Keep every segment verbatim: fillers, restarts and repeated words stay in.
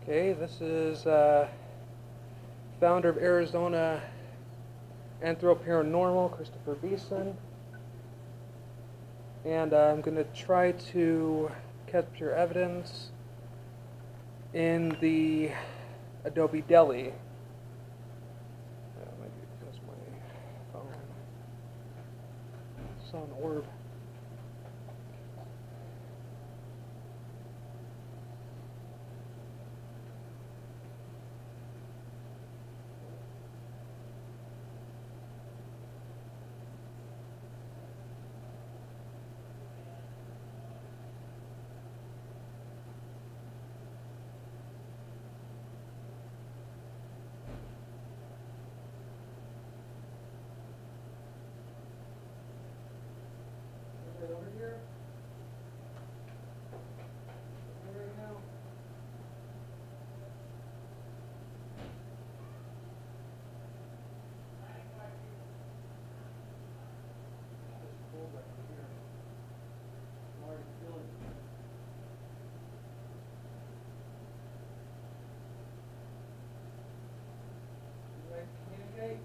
Okay, this is uh, founder of Arizona Anthroparanormal, Christopher Beeson. And uh, I'm going to try to capture evidence in the Adobe Deli. Uh, maybe because my phone is on orb. Over here. Over right now. It's cold right here. I'm already feeling it. You guys communicate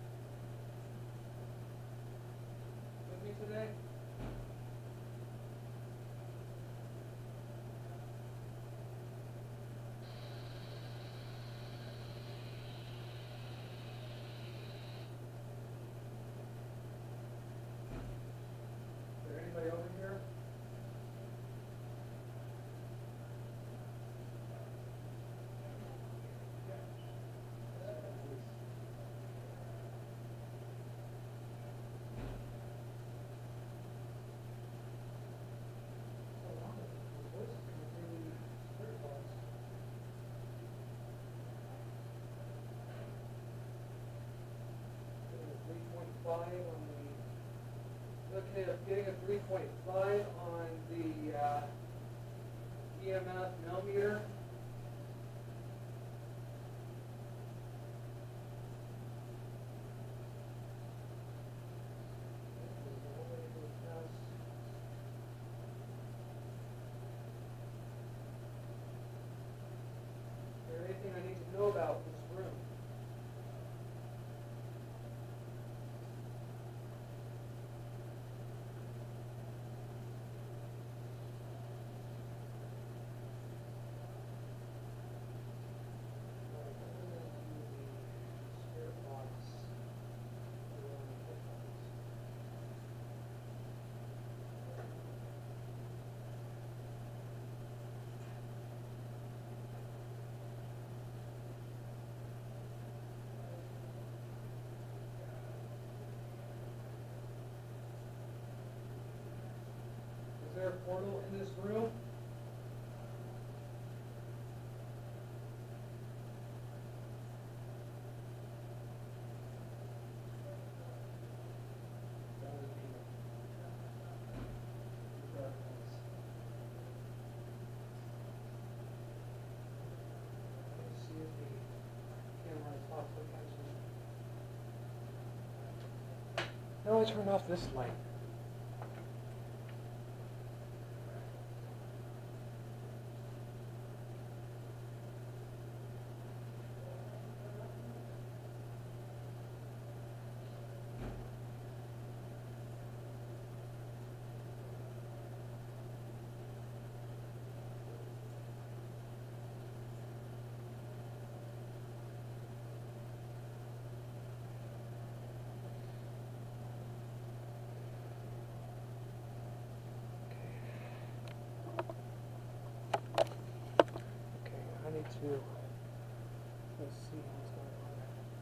with me today? Is there anybody over here? three point five on the, okay, I'm getting a three point five on the uh, E M F millimeter. Is there anything I need to know about this room? Is there a portal in this room? Let's see if the camera is possibly catching it. Now I turn off this light. Okay, I need to, let's see what's going on.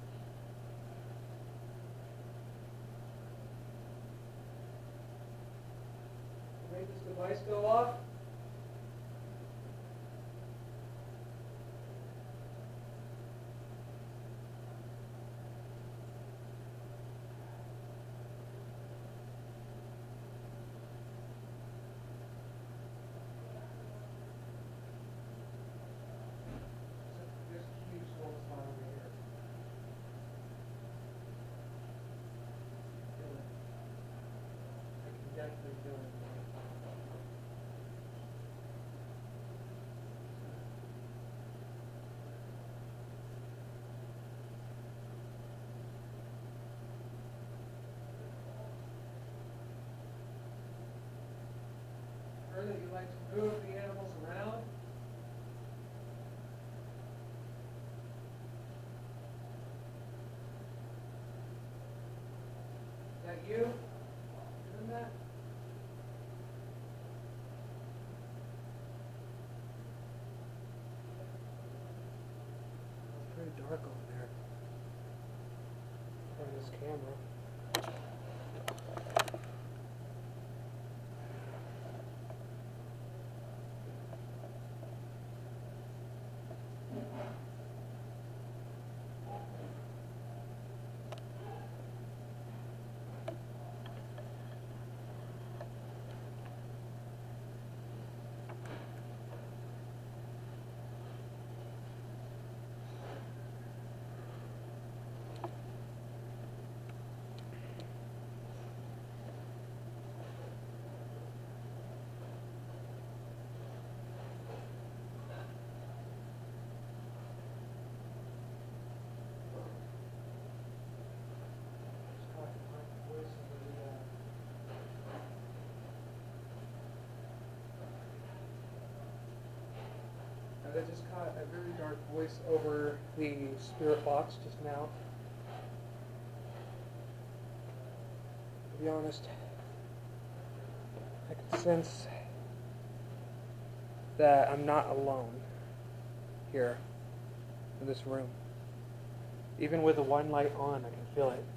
Make this device go off. This huge hole is over here. Feel it. I can definitely feel it. heard that you like to move the animals around. Is that you doing that? It's pretty dark over there. On this camera. I just caught a very dark voice over the spirit box just now. To be honest, I can sense that I'm not alone here in this room. Even with the one light on, I can feel it.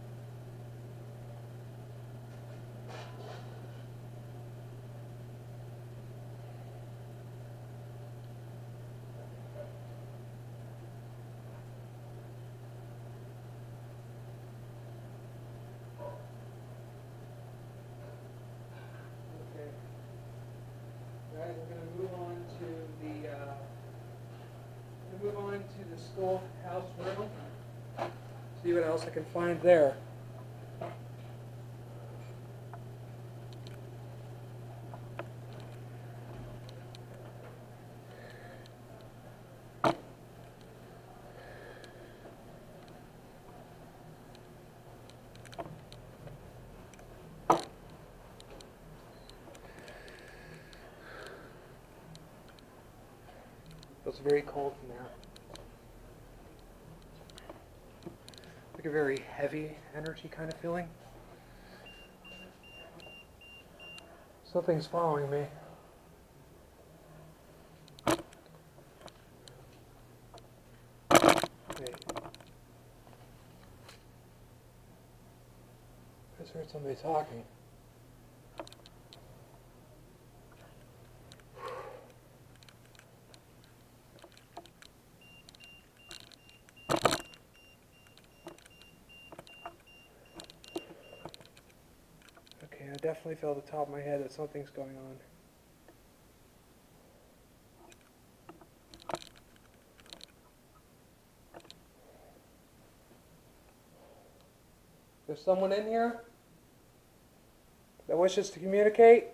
Guys, we're going to move on to the uh, move on to the schoolhouse room. See what else I can find there. Feels very cold in there. Like a very heavy energy kind of feeling. Something's following me. Wait. I just heard somebody talking. I definitely feel at the top of my head that something's going on. There's someone in here that wishes to communicate.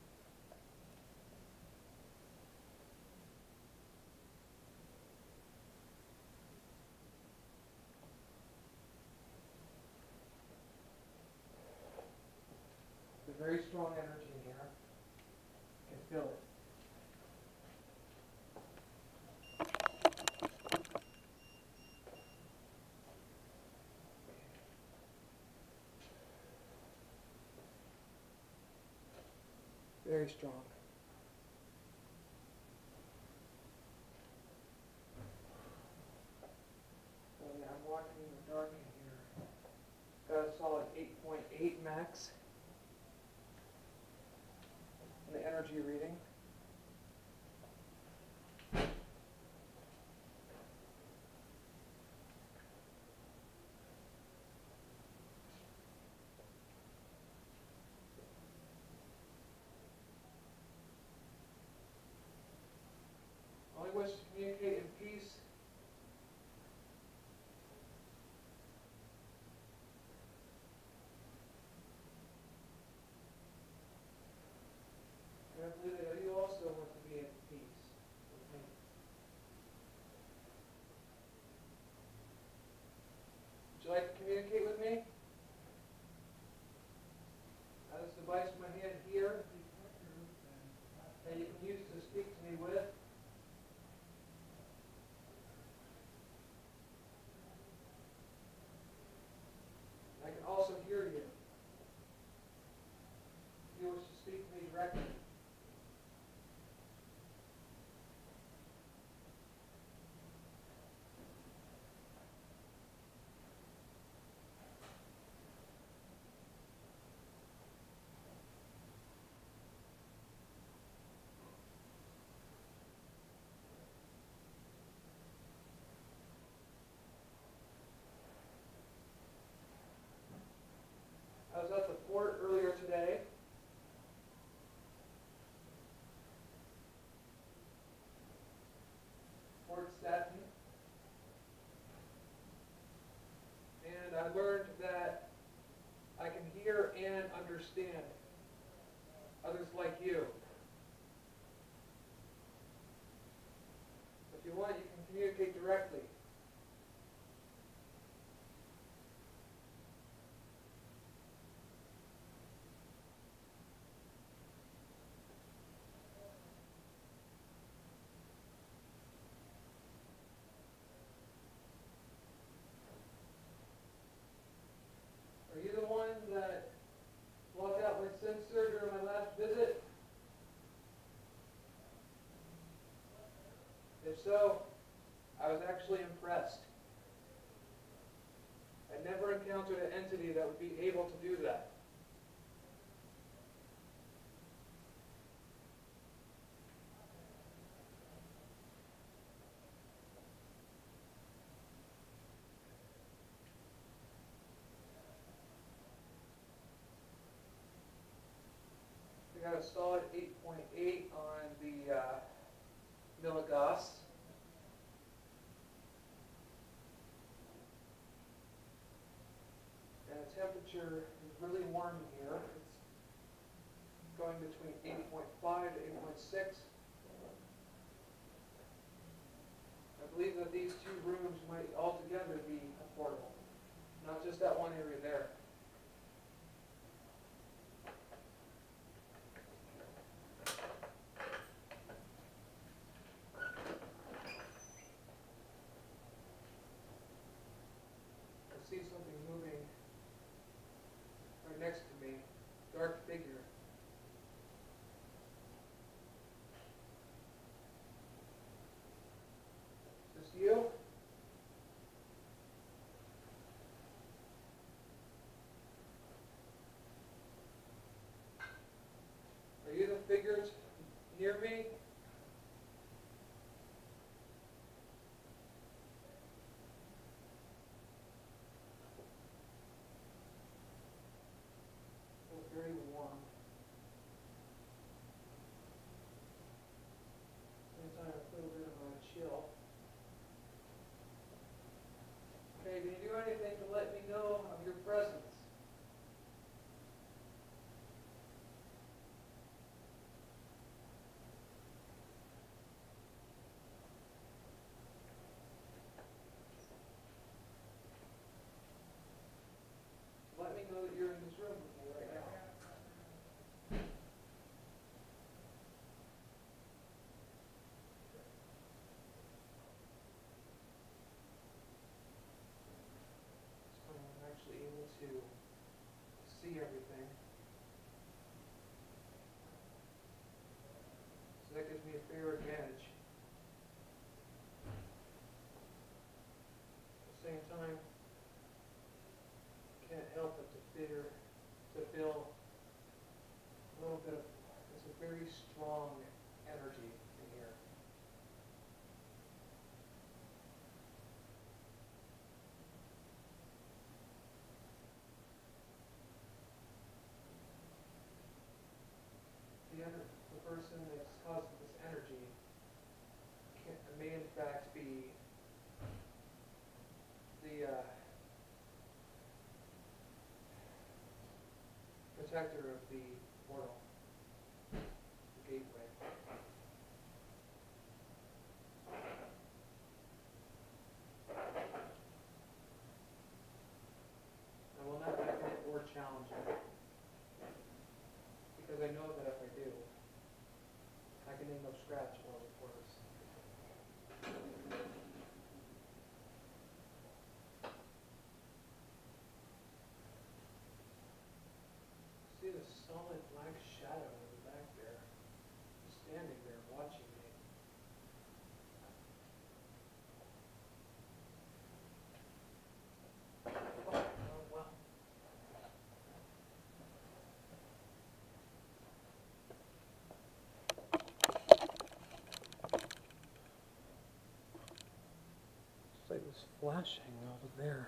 Very strong energy in here. I can feel it. Very strong. So yeah, I'm walking in the dark in here. Got a solid eight point eight max. The energy reading. Only wish to communicate in peace. I believe that understand. Others like you. If you want, you can communicate directly. Are you the one that blocked out my sensor during my last visit? If so, I was actually impressed. I never encountered an entity that would be able to do that. We got a solid eight point eight on the uh, milligauss. And the temperature is really warm in here. It's going between eight point five to eight point six. I believe that these two rooms might altogether be affordable, not just that one area there. I see something moving right next to me, dark figure. Is this you? Are you the figures near me? Feel very warm. Same time, I feel a bit of a chill. Okay, can you do anything to let me know of your presence? Let me know that you're in this room with me right now. So I'm actually able to see everything. So that gives me a fair advantage. At the same time, can't help but to fear, to feel a little bit of, it's a very strong energy in here. The, ener- the person that's causing this energy can, may in fact be the uh, protector of the portal, the gateway. I will not beckon it or challenge it, because I know that if I do, I can end up scratch or worse. See the solid black shadow in the back there, standing there watching me. Oh, oh well. It's like this flashing over there.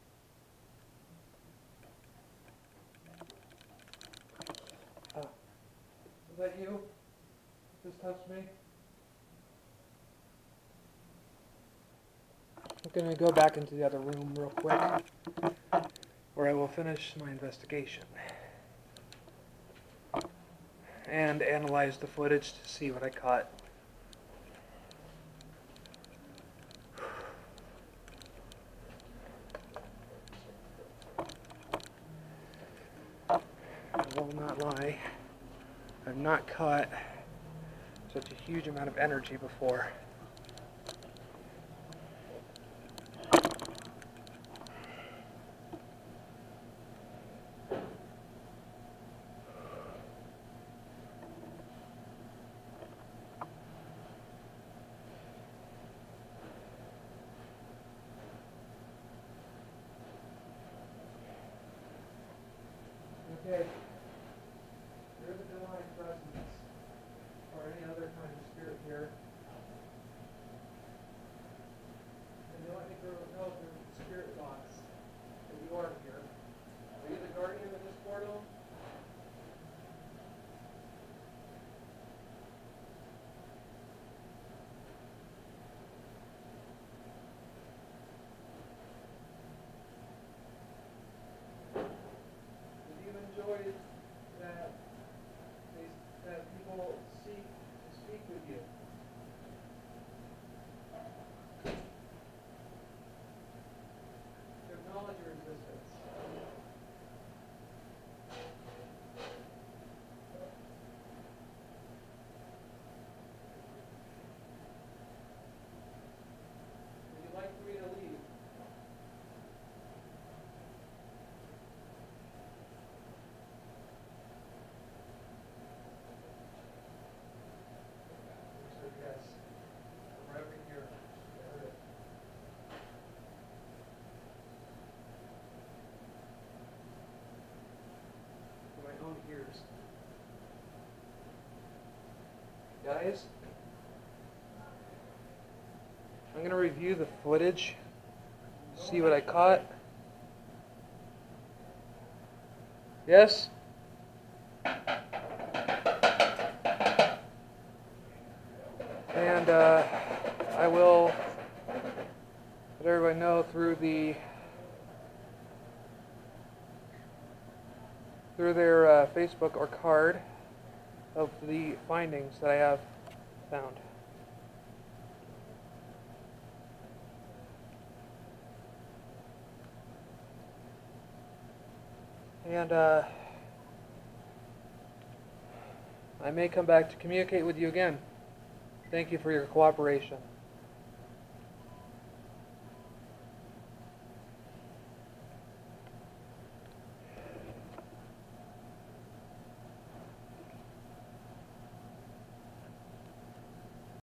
Ah, Is that you? Just touched me? I'm going to go back into the other room real quick, where I will finish my investigation and analyze the footage to see what I caught. I will not lie, I've not caught such a huge amount of energy before. Okay, there is a demonic presence, or any other kind of spirit here. And they let me know through the spirit box that you are here. Are you the guardian of this portal? Enjoyed that they, that people seek to speak with you. To acknowledge your existence. Would you like for me to leave? Yes. I'm right over here. I heard it. For my own ears. Guys, I'm going to review the footage, see what I caught. Yes? And uh, I will let everybody know through the through their uh, Facebook or card of the findings that I have found. And uh, I may come back to communicate with you again. Thank you for your cooperation.